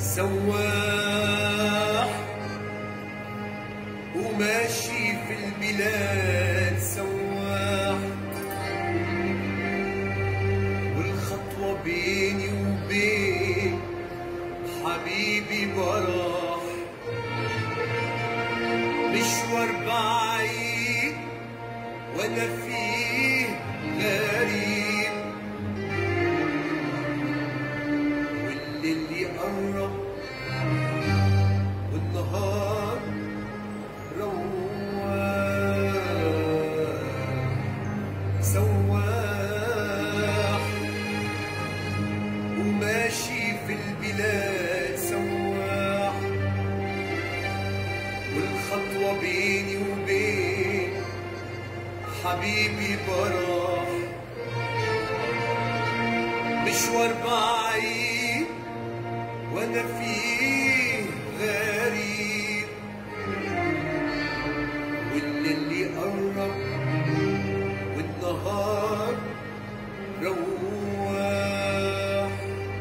سواح وماشي في البلاد سواح، والخطوة بيني وبين حبيبي براح، مشوار بعيد وانا فيه غريب، والليل يقرب والنهار رواح، سواح وماشي في البلاد سواح، والخطوة بيني وبين حبيبي براح، مشوار بعيد وانا فيه غريب، والليل يقرب والنهار رواح،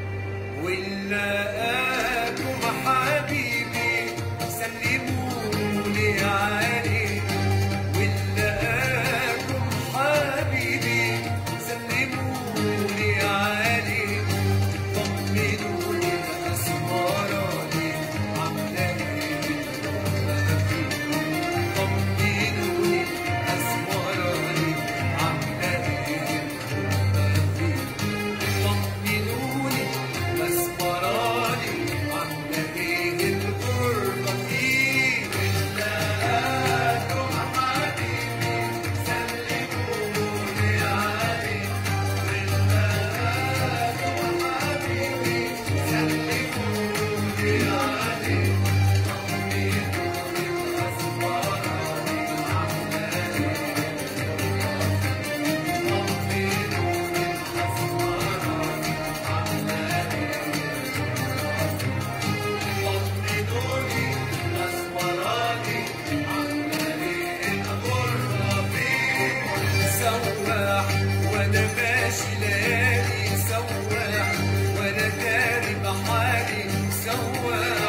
ونلاقاكم حبيبي سلمولي عليه، ونلاقاكم حبيبي سلمولي عليه، طمنوني بأسماراني عاملة ايه طمنوني بأسماراني عاملة ايه طمنوني بأسماراني عاملة ايه الغربة فيه، نلاقاكم حبيبي سلمولي عليه، نلاقاكم حبيبي سلمولي عليه، طمنوني بأسماراني عاملة ايه طمنوني بأسماراني عاملة ايه طمنوني بأسماراني عاملة ايه الغربة فيه، سواح وانا ماشي ليالي سواح وانا داري بحالي سواح